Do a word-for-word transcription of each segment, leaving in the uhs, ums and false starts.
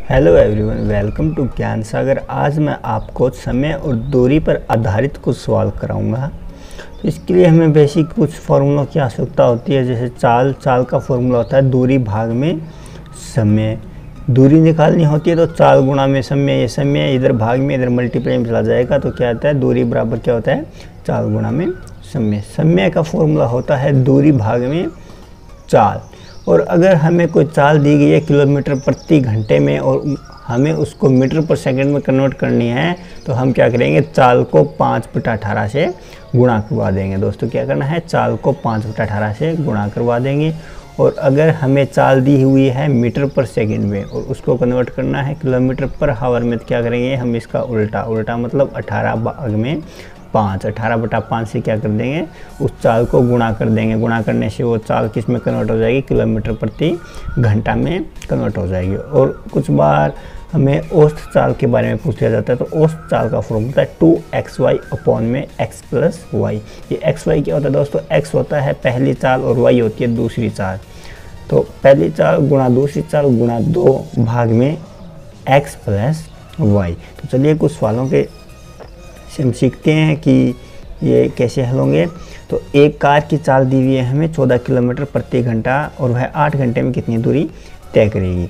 Hello everyone, welcome to ज्ञान सागर। आज मैं आपको समय और दूरी पर आधारित कुछ सवाल कराऊंगा। तो इसके लिए हमें बेसिक कुछ फार्मूलों की आवश्यकता होती है। जैसे चाल चाल का फार्मूला होता है दूरी भाग में समय। दूरी निकालनी होती है तो चाल गुणा में समय। ये समय इधर भाग में इधर मल्टीप्लाई में चला जाएगा तो क्या आता है, दूरी बराबर क्या होता है, चाल गुणा में समय। समय का फॉर्मूला होता है दूरी भाग में चाल। और अगर हमें कोई चाल दी गई है किलोमीटर प्रति घंटे में और हमें उसको मीटर पर सेकंड में कन्वर्ट करनी है तो हम क्या करेंगे, चाल को पाँच बटा अठारह से गुणा करवा देंगे। दोस्तों क्या करना है, चाल को पाँच बटा अठारह से गुणा करवा देंगे। और अगर हमें चाल दी हुई है मीटर पर सेकंड में और उसको कन्वर्ट करना है किलोमीटर पर हावर में तो क्या करेंगे, हम इसका उल्टा उल्टा मतलब अठारह भाग में पाँच, अठारह बटा पाँच से क्या कर देंगे, उस चाल को गुणा कर देंगे। गुणा करने से वो चाल किस में कन्वर्ट हो जाएगी, किलोमीटर प्रति घंटा में कन्वर्ट हो जाएगी। और कुछ बार हमें औसत चाल के बारे में पूछ लिया जाता है तो औसत चाल का फॉर्मूला है टू एक्स वाई अपॉन में एक्स प्लस वाई। ये एक्स वाई क्या होता है दोस्तों, एक्स होता है पहली चाल और वाई होती है दूसरी चाल। तो पहली चाल गुणा दूसरी चाल गुणा दो भाग में एक्स प्लस वाई। तो चलिए कुछ सवालों के से हम सीखते हैं कि ये कैसे हल होंगे। तो एक कार की चाल दी हुई है हमें चौदह किलोमीटर प्रति घंटा और वह आठ घंटे में कितनी दूरी तय करेगी।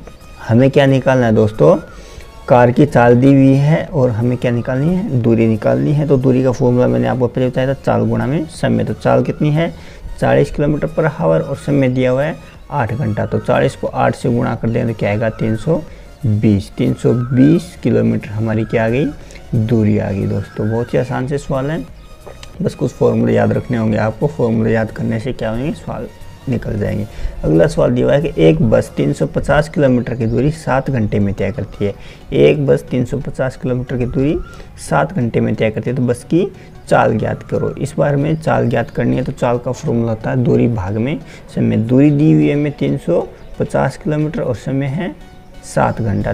हमें क्या निकालना है दोस्तों, कार की चाल दी हुई है और हमें क्या निकालनी है, दूरी निकालनी है। तो दूरी का फॉर्मूला मैंने आपको पहले बताया था, चाल गुणा में समय। तो चाल कितनी है, चालीस किलोमीटर पर हावर और समय दिया हुआ है आठ घंटा। तो चालीस को आठ से गुणा कर दें तो क्या आएगा, तीन सौ बीस। तीन सौ बीस किलोमीटर हमारी क्या आ गई, दूरी आ गई। दोस्तों बहुत ही आसान से सवाल है, बस कुछ फॉर्मूले याद रखने होंगे आपको। फॉर्मूले याद करने से क्या होंगे, सवाल निकल जाएंगे। अगला सवाल दिया हुआ है कि एक बस तीन सौ पचास किलोमीटर की दूरी सात घंटे में तय करती है। एक बस तीन सौ पचास किलोमीटर की दूरी सात घंटे में तय करती है तो बस की चाल ज्ञात करो। इस बार में चाल ज्ञात करनी है तो चाल का फॉर्मूला होता है दूरी भाग में समय। दूरी दी हुई है हमें तीन सौ पचास किलोमीटर और समय है सात घंटा।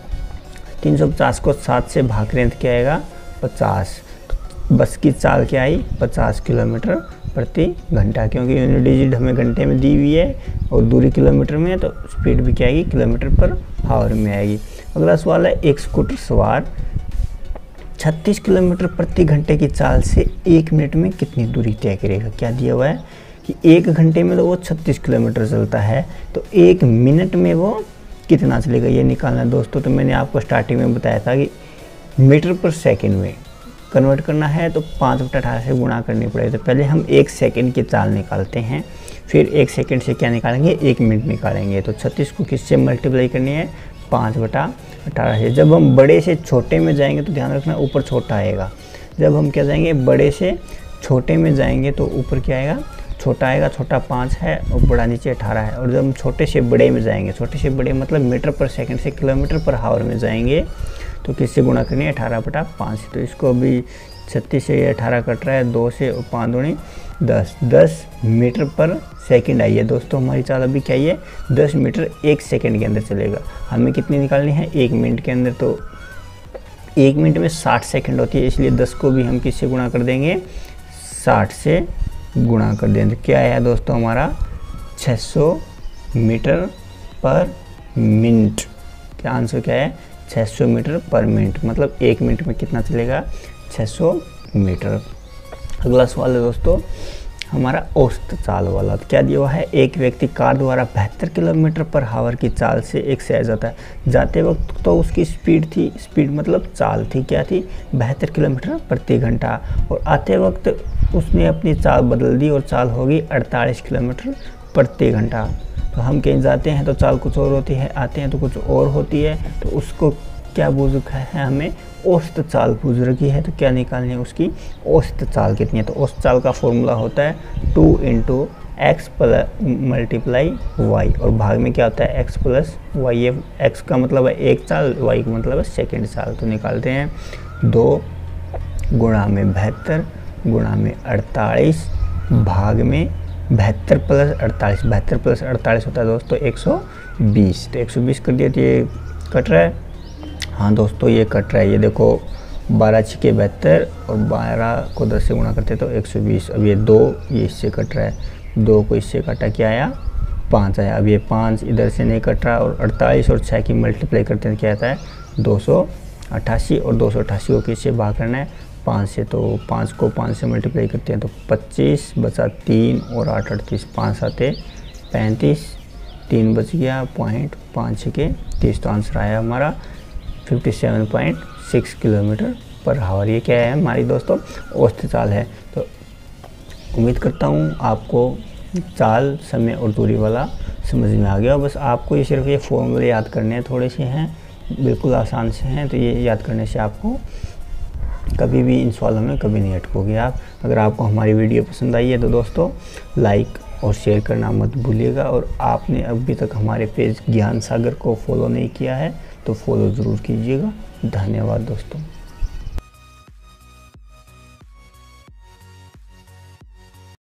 तीन सौ पचास को सात से भाग रहे हैं तो क्या आएगा, पचास। तो बस की चाल क्या आई, पचास किलोमीटर प्रति घंटा, क्योंकि यूनिट डिजिट हमें घंटे में दी हुई है और दूरी किलोमीटर में है तो स्पीड भी क्या आएगी, किलोमीटर पर हावर में आएगी। अगला सवाल है, एक स्कूटर सवार छत्तीस किलोमीटर प्रति घंटे की चाल से एक मिनट में कितनी दूरी तय करेगा। क्या दिया हुआ है कि एक घंटे में तो वो छत्तीस किलोमीटर चलता है तो एक मिनट में वो कितना चलेगा, ये निकालना है दोस्तों। तो मैंने आपको स्टार्टिंग में बताया था कि मीटर पर सेकंड में कन्वर्ट करना है तो पाँच बटा अठारह से गुणा करनी पड़ेगी। तो पहले हम एक सेकंड की चाल निकालते हैं, फिर एक सेकंड से क्या निकालेंगे, एक मिनट निकालेंगे। तो छत्तीस को किससे मल्टीप्लाई करनी है, पाँच बटा अठारह से। जब हम बड़े से छोटे में जाएंगे तो ध्यान रखना ऊपर छोटा आएगा। जब हम क्या जाएंगे, बड़े से छोटे में जाएंगे तो ऊपर क्या आएगा, छोटा आएगा। छोटा पाँच है और बड़ा नीचे अठारह है। और जब हम छोटे से बड़े में जाएंगे, छोटे से बड़े मतलब मीटर पर सेकंड से किलोमीटर पर हावर में जाएंगे तो किससे गुणा करनी है, अठारह बटा पाँच। तो इसको अभी छत्तीस से अठारह कट रहा है, दो से और पाँच दूनी दस। दस मीटर पर सेकंड आई है दोस्तों हमारी चाल। अभी क्या है, दस मीटर एक सेकंड के अंदर चलेगा। हमें कितनी निकालनी है, एक मिनट के अंदर। तो एक मिनट में साठ सेकेंड होती है, इसलिए दस को भी हम किससे गुणा कर देंगे, साठ से गुणा कर दें तो क्या है दोस्तों हमारा छह सौ मीटर पर मिनट। क्या आंसर क्या है, छह सौ मीटर पर मिनट, मतलब एक मिनट में कितना चलेगा, छह सौ मीटर। अगला सवाल है दोस्तों हमारा औसत चाल वाला। तो क्या दिया हुआ है, एक व्यक्ति कार द्वारा बहत्तर किलोमीटर पर हावर की चाल से एक शहर जाता है। जाते वक्त तो उसकी स्पीड थी, स्पीड मतलब चाल थी, क्या थी, बहत्तर किलोमीटर प्रति घंटा। और आते वक्त उसने अपनी चाल बदल दी और चाल होगी अड़तालीस किलोमीटर प्रति घंटा। तो हम कहीं जाते हैं तो चाल कुछ और होती है, आते हैं तो कुछ और होती है। तो उसको क्या पूछ रखा है, हमें औसत चाल पूछ रखी है। तो क्या निकालनी है, उसकी औसत चाल कितनी है। तो औसत चाल का फॉर्मूला होता है two into X plus multiply Y और भाग में क्या होता है, एक्स प्लस वाई। एक्स का मतलब है एक चाल, वाई का मतलब है सेकेंड चाल। तो निकालते हैं, दो गुणा में बहत्तर गुणा में अड़तालीस भाग में बहत्तर प्लस अड़तालीस। बहत्तर प्लस अड़तालीस होता है दोस्तों एक सौ बीस। तो एक सौ बीस कर दिया तो ये कट रहा है, हाँ दोस्तों ये कट रहा है। ये देखो बारह छिके बहत्तर और बारह को दस से गुणा करते तो एक सौ बीस। अब ये दो, ये इससे कट रहा है, दो को इससे काटा क्या आया, पाँच आया। अब ये पाँच इधर से नहीं कट रहा और अड़तालीस और छः की मल्टीप्लाई करते हैं क्या आता है दो सौ अट्ठासी और दो सौ अट्ठासी को किससे भाग करना है पाँच से, तो पाँच को पाँच से मल्टीप्लाई करते हैं तो पच्चीस बचा तीन और आठ अड़तीस पाँच आते पैंतीस, तीन बच गया पॉइंट पाँच के तीस, तो आंसर आया हमारा सत्तावन पॉइंट छह किलोमीटर पर आवर। ये क्या है हमारी दोस्तों औसत चाल है। तो उम्मीद करता हूँ आपको चाल समय और दूरी वाला समझ में आ गया। बस आपको ये सिर्फ ये फॉर्मूले याद करने हैं, थोड़े से हैं, बिल्कुल आसान से हैं, तो ये याद करने से आपको कभी भी इन सवालों में कभी नहीं अटकोगे आप। अगर आपको हमारी वीडियो पसंद आई है तो दोस्तों लाइक और शेयर करना मत भूलिएगा, और आपने अभी तक हमारे पेज ज्ञान सागर को फॉलो नहीं किया है तो फॉलो ज़रूर कीजिएगा। धन्यवाद दोस्तों।